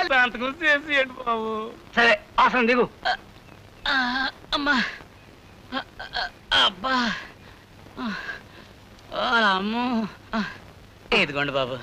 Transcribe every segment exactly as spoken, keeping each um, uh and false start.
సంతకం చేసేయండి బాబు. సరే ఆసనం దిగు. అమ్మా అబ్బా అమ్మో. ఇదిగోండి బాబు,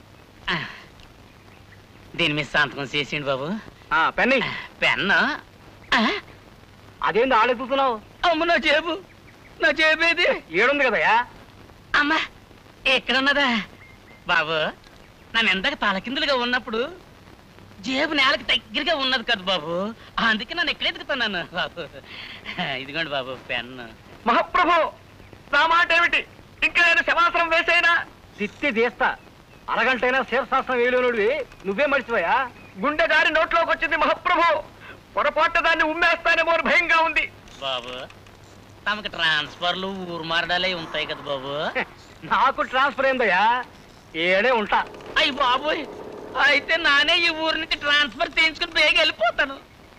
దీని మీద సంతకం చేసేయండి బాబు. పెన్ని పెన్ను అదేంది ఆడెత్తుతున్నావు? అమ్మ నా జేబు, నా జేబేది ఏడుంది కదయా. అమ్మా ఎక్కడున్నదా బాబు? నన్ను ఎందాక తలకిందులుగా ఉన్నప్పుడు జేబు నేలకి దగ్గరగా ఉన్నది కదా బాబు, అందుకే నన్ను ఎక్కడ ఎదుగుతున్నాను బాబు. ఇదిగోండి బాబు పెన్ను. మహాప్రభు, నా మాట ఏమిటి? ఇంకా నేను శవాసనం వేసేనా? తిత్తి తీస్తా. అరగంటైనా శీర్షాసనం వేయలేనుడివి నువ్వే మర్చిపోయా. గుండె దారి నోట్లోకి వచ్చింది మహాప్రభు. పొరపాటు దాన్ని ఉమ్మేస్తానేమో భయంగా ఉంది బాబు. తమకు ట్రాన్స్ఫర్లు ఊరు మారడాలే ఉంటాయి కదా బాబు. నాకు ట్రాన్స్ఫర్ అయిందయ్యా, ఏడే ఉంటా. అయ్యి బాబోయ్, అయితే నానే ఈ ఊరు నుంచి ట్రాన్స్ఫర్ చేయించుకుని బేగా వెళ్ళిపోతాను.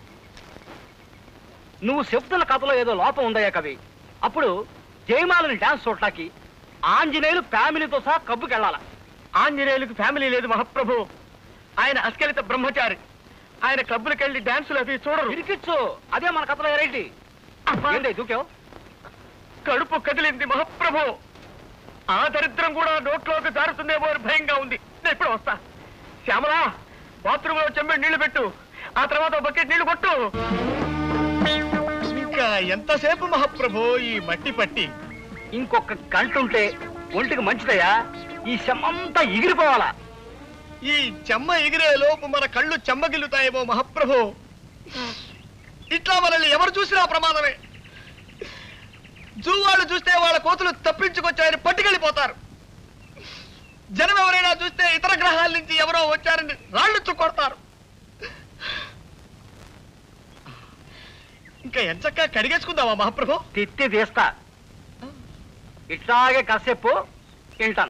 నువ్వు చెప్తున్న కథలో ఏదో లోపం ఉందయ్యా కవి. అప్పుడు జయమాలని డాన్స్ చూడటానికి ఆంజనేయులు ఫ్యామిలీతో సహా కబ్బుకెళ్ళాల. ఆంజనేయులకు ఫ్యామిలీ లేదు మహాప్రభు. ఆయన అస్కలిత బ్రహ్మచారి. ఆయన క్లబ్బులకెళ్ళి డాన్సులు అవి చూడరు. ఇరికిచ్చు, అదే మన కథలో ఎరైటీ. దూకావు. కడుపు కదిలింది మహాప్రభు. ఆ దరిద్రం కూడా నోట్లోకి జారుతుందేమో అని భయంగా ఉంది. నేను ఇప్పుడు వస్తా. శ్యామలా, బాత్రూమ్ లో చెంబడి నీళ్లు పెట్టు, ఆ తర్వాత బకెట్ నీళ్లు కొట్టు. ఇంకా ఎంతసేపు మహాప్రభు ఈ మట్టి పట్టి? ఇంకొక గంట ఉంటే ఒంటికి మంచిదయ్యా. ఈ శమంతా ఎగిరిపోవాలా. ఈ చెమ్మ ఎగిరే లోపు మన కళ్ళు చెమ్మగిల్లుతాయేమో మహాప్రభు. ఇట్లా మనల్ని ఎవరు చూసినా ప్రమాదమే. జూ వాళ్ళు చూస్తే వాళ్ళ కోతులు తప్పించుకొచ్చాయని పట్టుకెళ్ళిపోతారు. జనం ఎవరైనా చూస్తే ఇతర గ్రహాల నుంచి ఎవరో వచ్చారని రాళ్ళు కొడతారు. ఇంకా ఎంచక్కా కడిగేసుకుందామా మహాప్రభు? తిత్తి తీస్తా. ఇట్లాగే కాసేపు తింటాను.